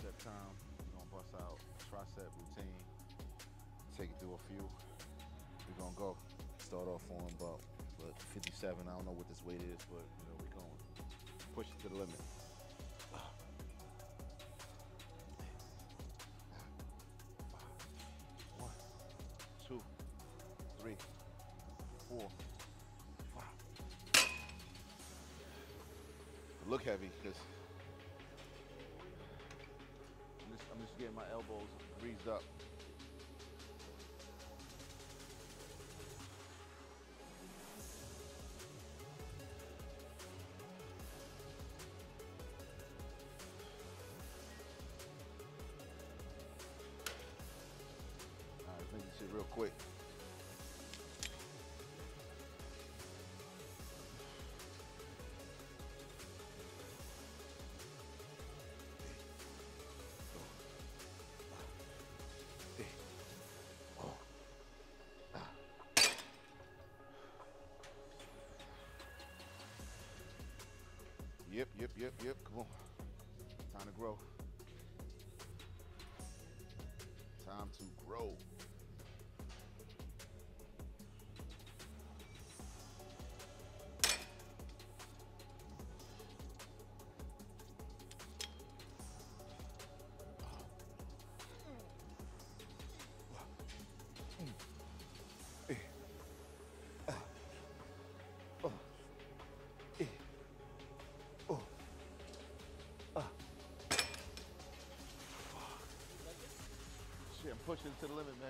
tricep time. We're gonna bust out tricep routine. Take it through a few. We're gonna go. Start off on about 57. I don't know what this weight is, but we're going. Push it to the limit. 1, 2, 3, 4, 5. Look heavy because I'm just getting my elbows greased up. All right, make this shit real quick. Yep. Come on. Time to grow. Time to grow. Shit, I'm pushing it to the limit, man.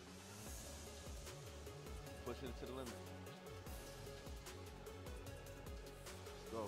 Pushing it to the limit. Let's go.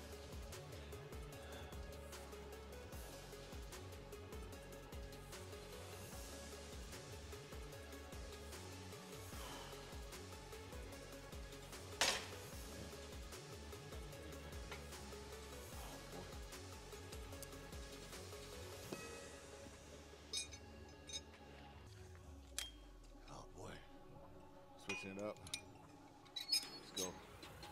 Switching it up. Let's go.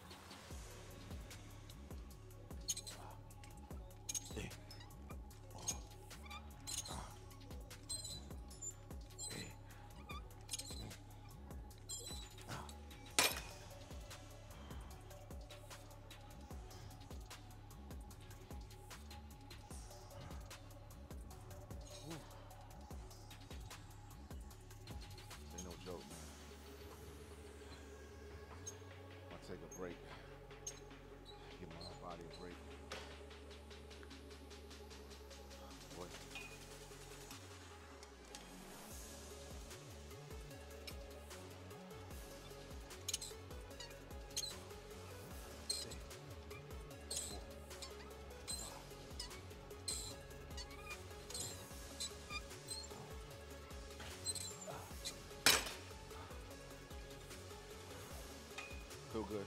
Ain't no joke, man. I'll take a break. Give my body a break. Boy. Feel good.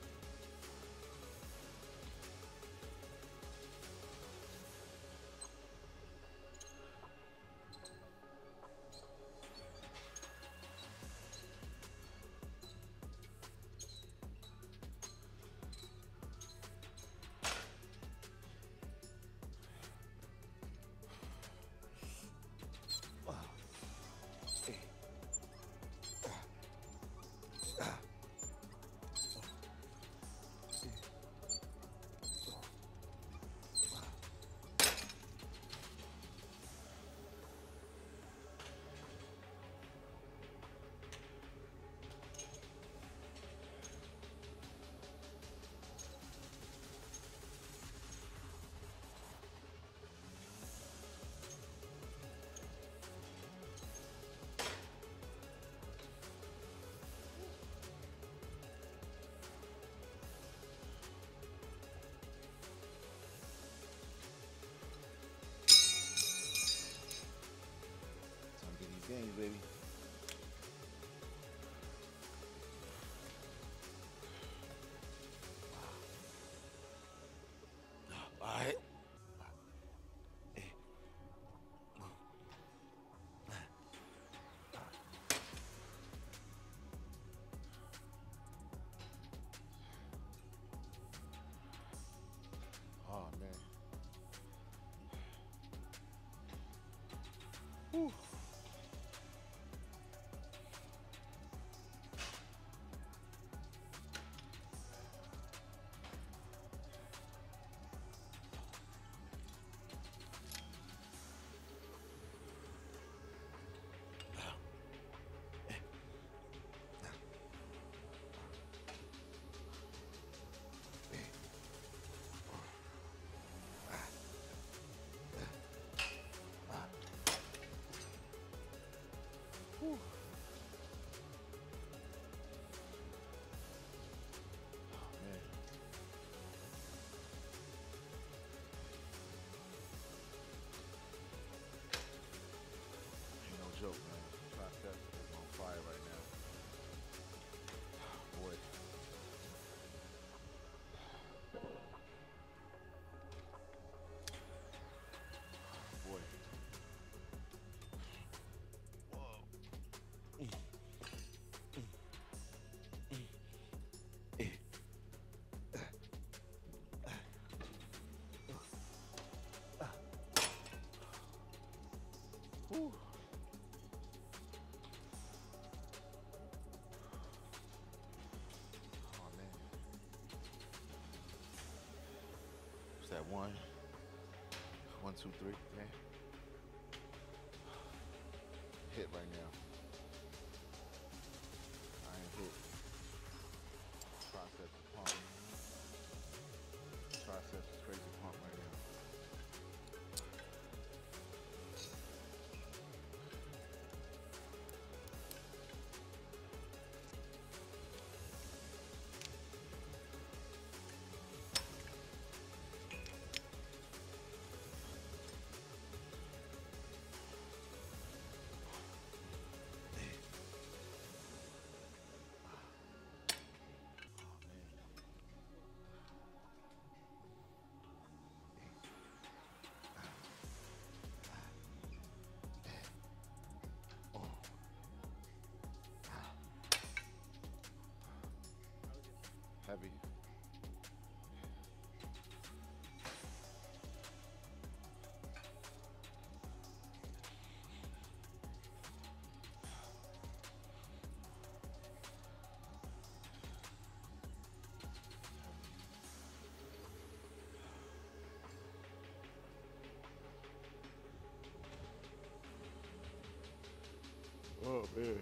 Games, baby. All right. Oh man. Whew. Whew. Oh, man. Ain't no joke, man. Tricep is on fire right now. Boy. Boy. Whew. Oh, man. What's that? 1, 1, 2, 3, man. Hit right now. I ain't hit. Triceps is pump. Triceps is crazy pump right now. Heavy. Oh, man.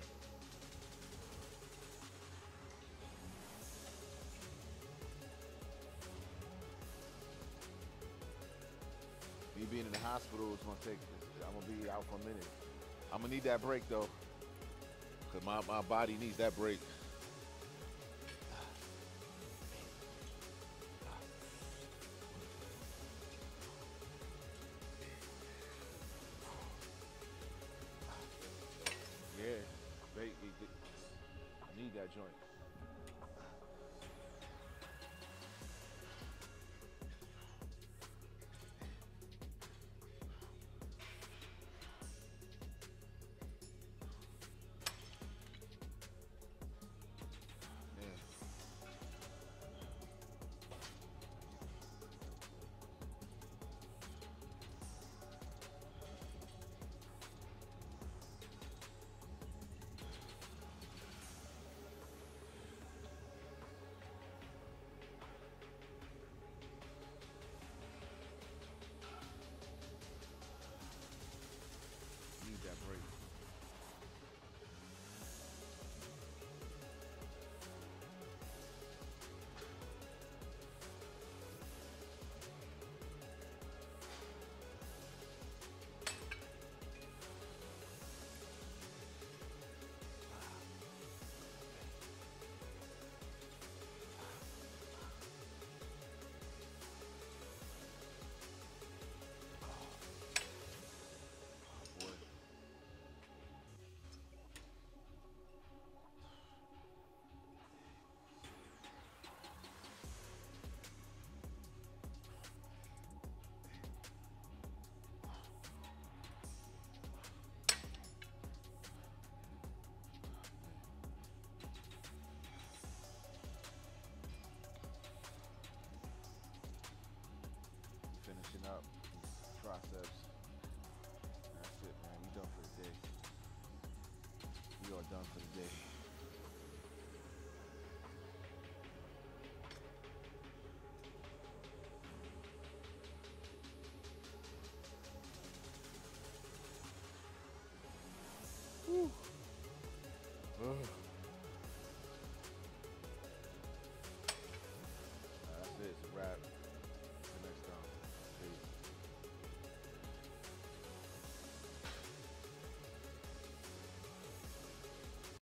Me being in the hospital is gonna take, I'm gonna be out for a minute. I'm gonna need that break though, cause my body needs that break. Yeah, I need that joint.